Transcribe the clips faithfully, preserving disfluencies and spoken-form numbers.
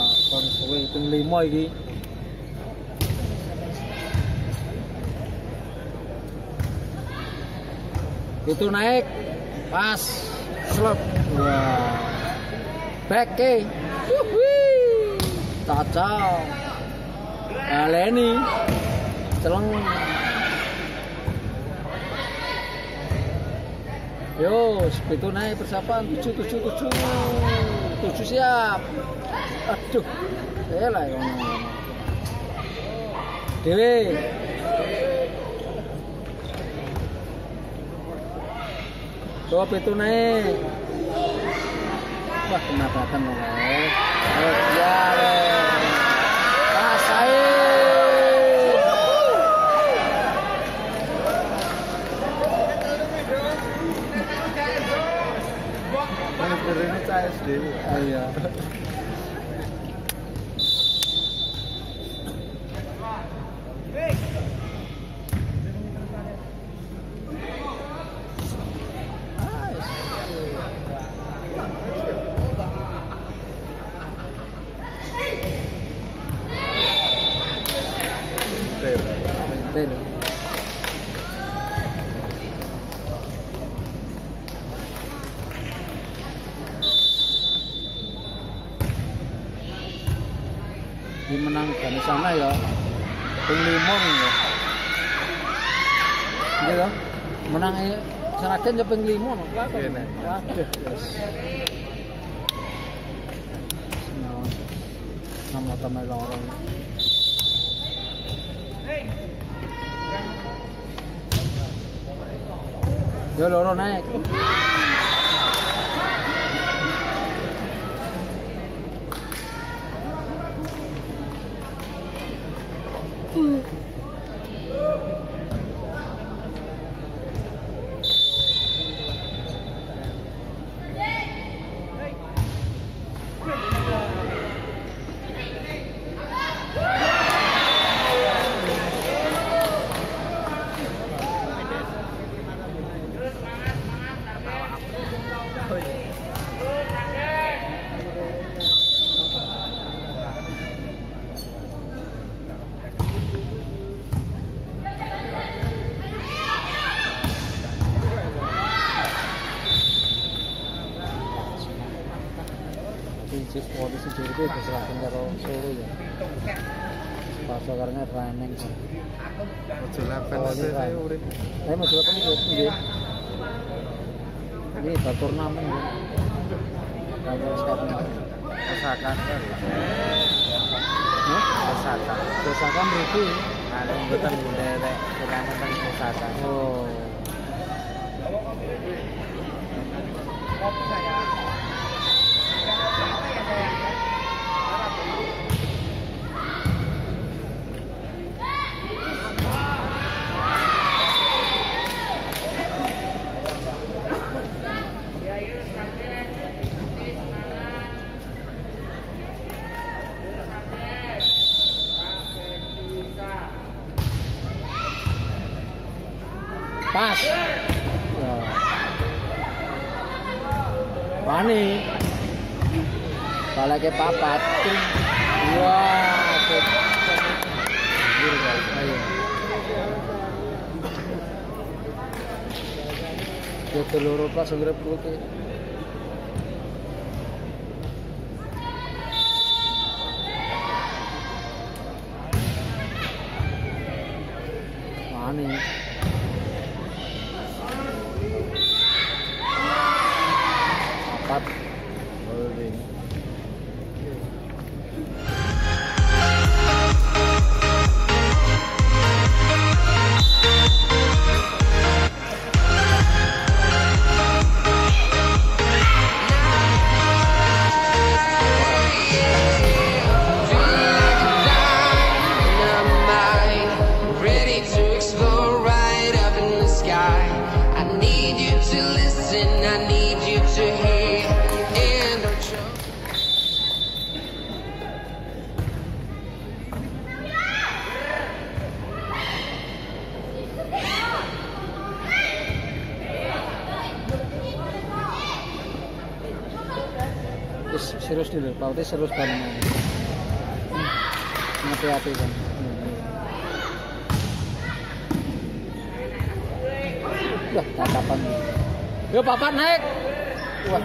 kon suwe ping lima iki. Itu naik pas slop. Wah. Back ke. Wuih. Cocok. Baleni. Celeng. Yo, itu naik persiapan tujuh tujuh tujuh tujuh siap. Aduh, elah ya. Dewe. Tuh itu naik. Wah, kena badan loh. Oh, ya. Rasain. Ini C S D. Oh iya. Betul. Dimenangkan di sana ya ping limon ya gitu loh menang Seragen ya ping limon waduh yes nama teman lorong yo loro naik Hmm. Prinsip polisi jadi itu diserahkan karo Solo ya. Pasokannya running. Ojo lapen saya urip. Saya mau jual ini nggih. Ini bal turnamen ya. Kalau sekarang Pesakan kan. Hah? Pesakan. Pesakan rugi. Anu mboten nderek turnamen teng pesakan. Oh. Pas. Wani. Balake papat. Wah, cek. Ayo. Yo telur pas ngrep kuwi. Wani. Papat. Holding. Ready to explore. dulu, pautnya serius banget. Hmm. Hati-hati kan. Wah, tatapan. Yo papat naik. Wah.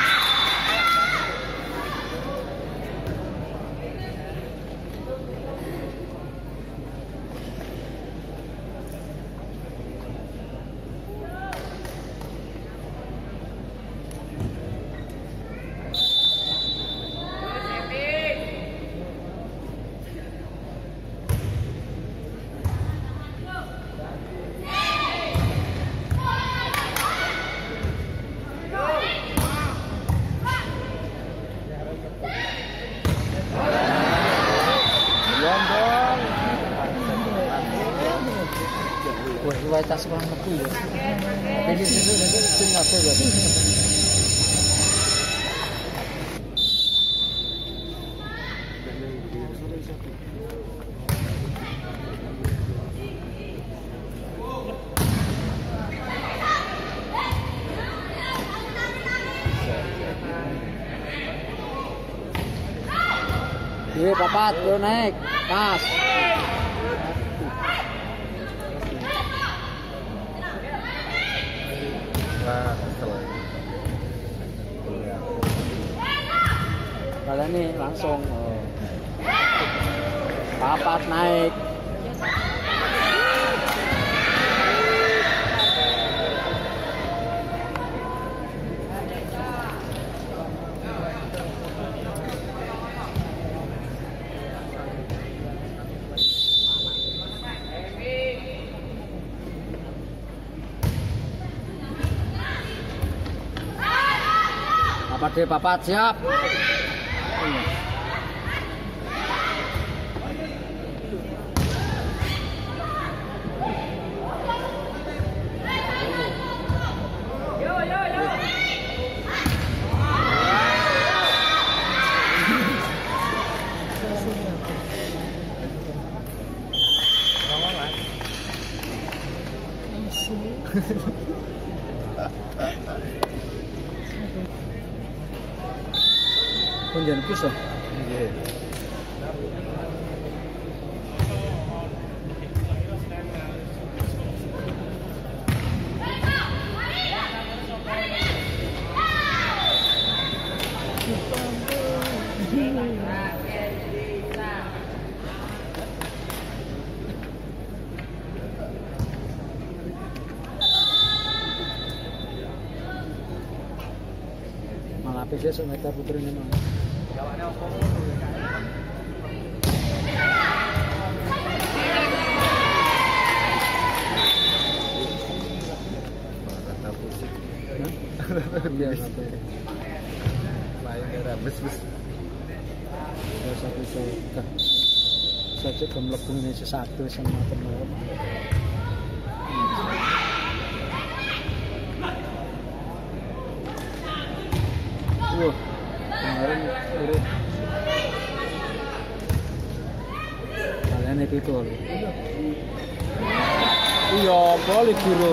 Wah, tas sekolah metu ya. Jadi itu nanti sing ngaso ya. Iya, papat, bro naik. Pas. Kalian nih langsung oh. Papat naik. Papat deh, papat siap. Jangan pus loh. Iya. Malah P C semeter putri ini mah. Iya, main gara bes-bes. Ya satu saja. Saja gemlebung ini sesatu sama teman. Wah, kemarin urut. Kalian itu tuh. Iya, boleh kilo.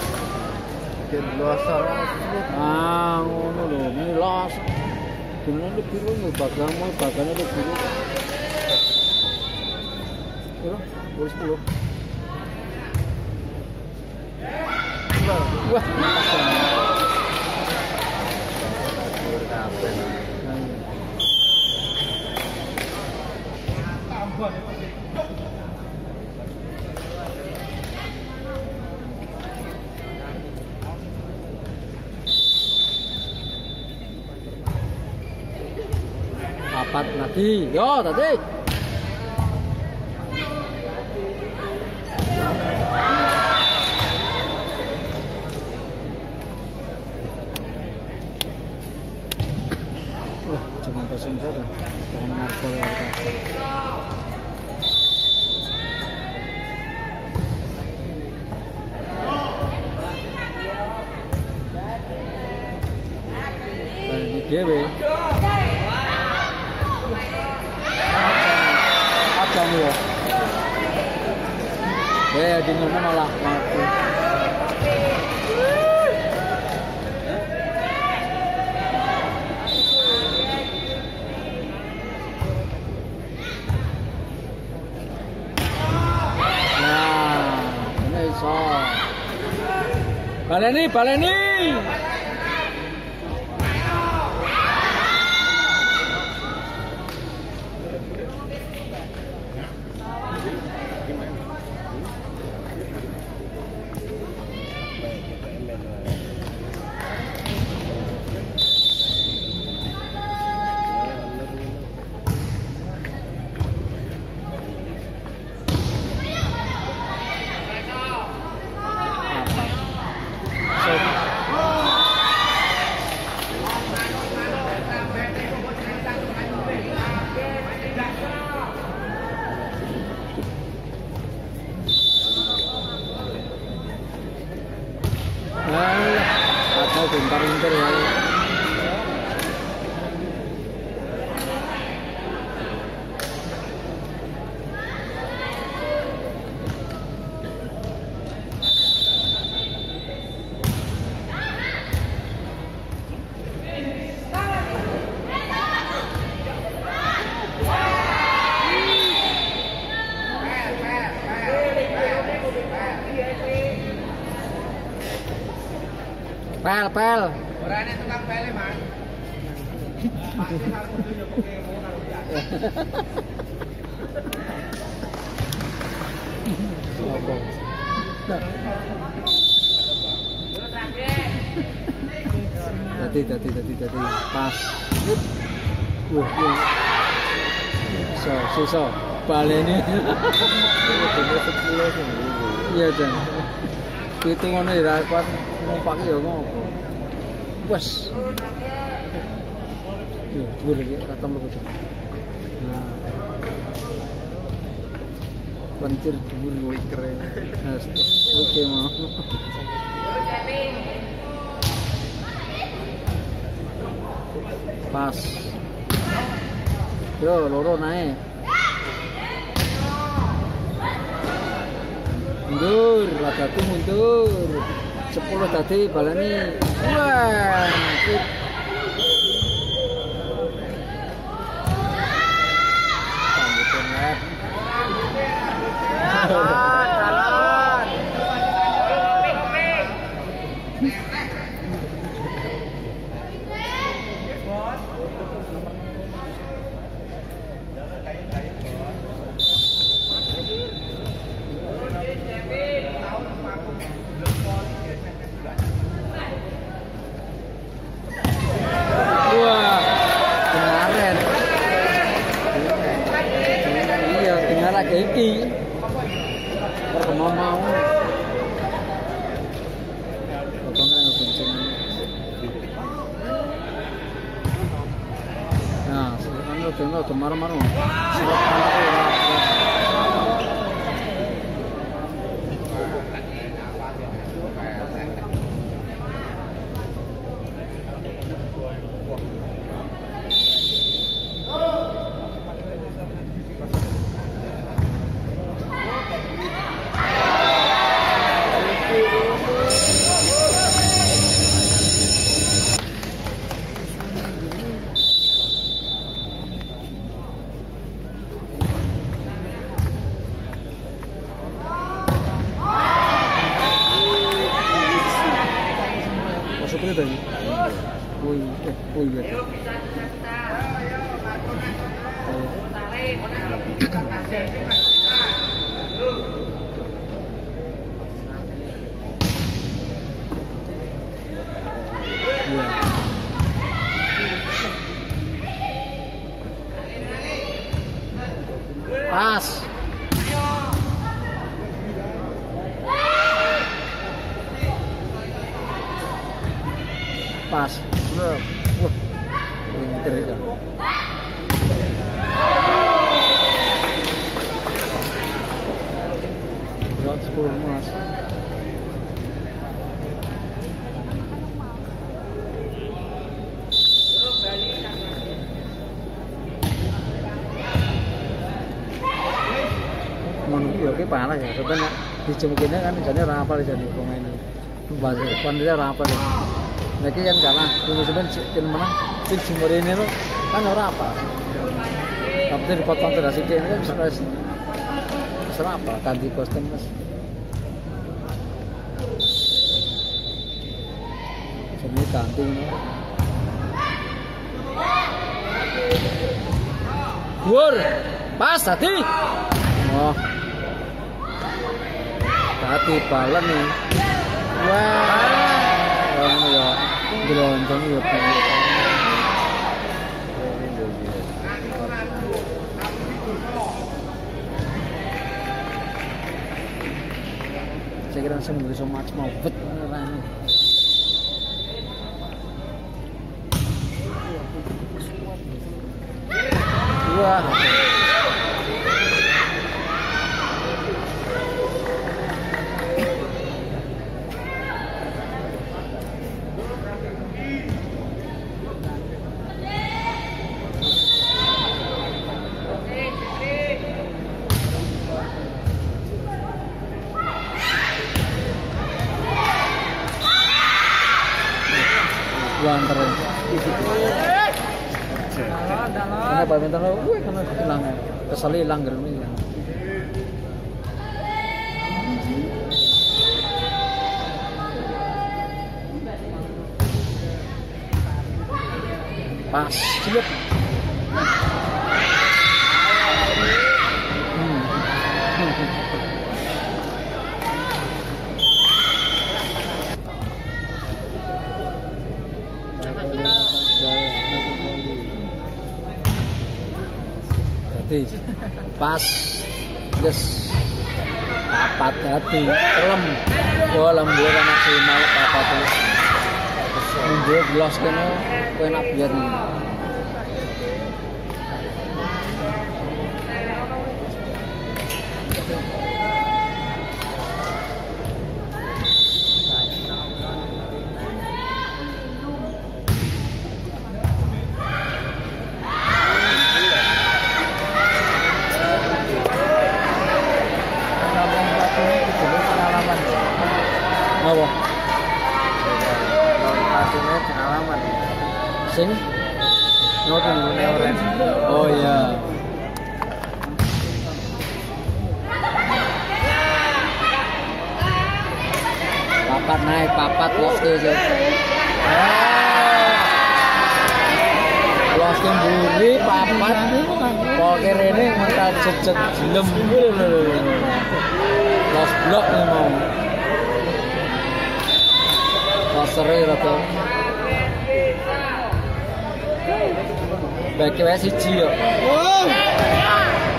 Losor. Ah, ngono lho, ini los. Gimana lu biru nih, bagang mau bagangnya lu biru. Biru, boleh sepuluh. Wah, papat lagi, yo tadi. Wah, cuma pasang saja, jangan marvel ya. Ini dewe. Kamu ya, eh di mana malah mati. Baleni, baleni. Atau pintar-pintar ya. Pel, pel. Orangnya tukang pel, Mas. Tadi, tadi, tadi, tadi. Pas. Wah, iya. So, so, so. Baleni. Iya, Jan. Itu ngono ya, pas numpaki ya ngopo. Wes. Yo, dhuwur iki ketemu lho. Nah. Pancir dhuwur keren. Nah, oke mau. Pas. Yo, loro naik. Mundur, lagatu mundur. Sepuluh tadi balani. Wah, sambutan net. Jalan, jalan. Wah, kemarin. Iya, tinggal lagi iki. Perkemau mau. Abang yang kenceng. Nah, sekarang lo tengok kemarin-marin. Siap masuk tadi. Oh iya, eh, oh iya. Pas. Pas. Wah, pinter itu. Berat sepuluh mas. Menurut oke parah ya, sebenarnya di Cemukine kan jadi rapal jadi pemain bahasa depan dia rapal ya. Lagi yang kalah, cuma sebenarnya tim menang, tim sumber ini lo kan orang apa? Tapi di potong terasi ini kan bisa serap apa? Ganti kostum mas. ganti. Wur, pas tadi. Oh. Tadi balen nih. Wah. Oh ya, gelontong ya. Saya kira langsung bisa match mau bet beneran. Wah. Antar karena badminton lo, gue karena hilang, kesal hilang gerung hilang. Pas, siap. Hmm. Pas, yes, papat hati, kelem, oh lembur maksimal papat tuh, mundur gelas kena, kau enak biar nih. Apa? Satunya pengalaman. Sing? Noten neuren. Oh iya. Papat naik, papat lost tuh sih. Lost yang buri, papat. Kalau kira ini mental cecet jelem. Lost block nih mau. Seri rata. Baiknya sih cio.